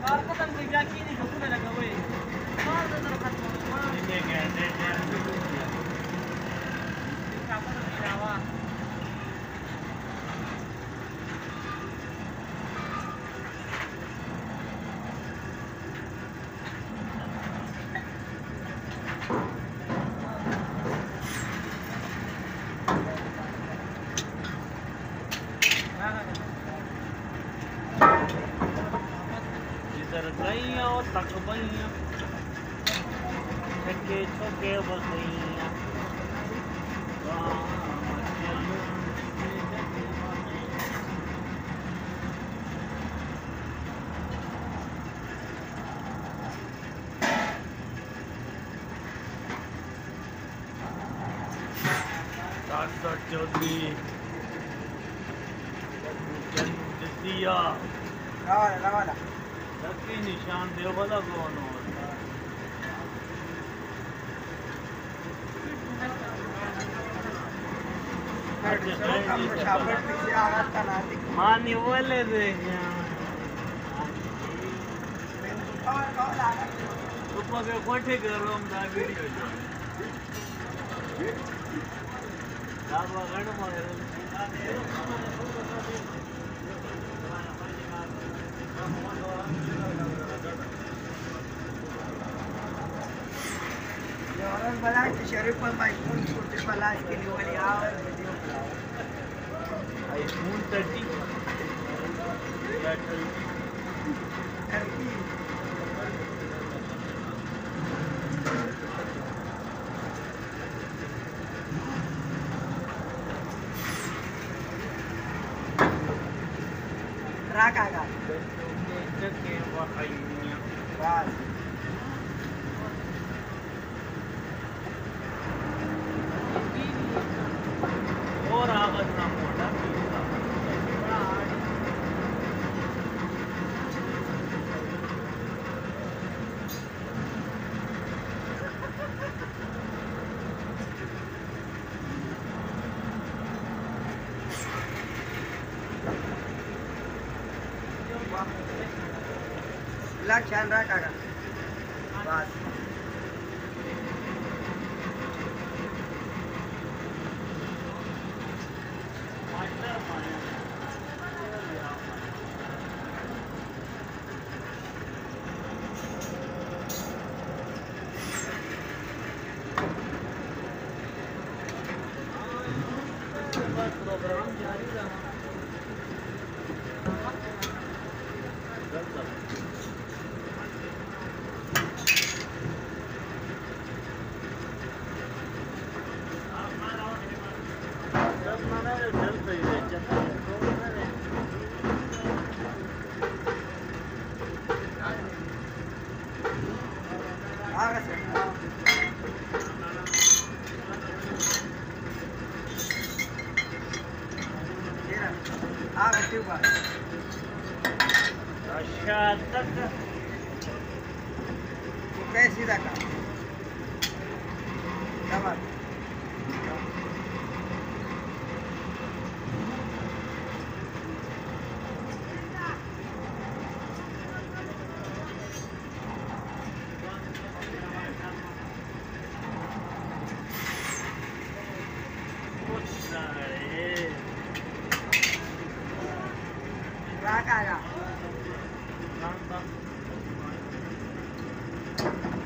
car खत्म हो गया की नहीं ठोकने लगा वो कार तो खत्म हो गया ये कहते हैं इसका पता नहीं रहा इधर गईया और तक बईया छक्के छोके बसईया डॉक्टर चौधरी जन्म दिया रवाना लकी निशान देव वाला कौन हो मानी बोले दे ऊपर के कोठे करो हम दा वीडियो दावा गण मारे और बड़ा कि शरीफ पर आईफोन छोटे वाला इसके लिए वाली आवाज वीडियो आईफोन 30 या 30 राकागा के वहाइया बस और आवाज ना मोटा ख्याल रखा बस प्रोग्राम जारी रहा कैसी रखा राका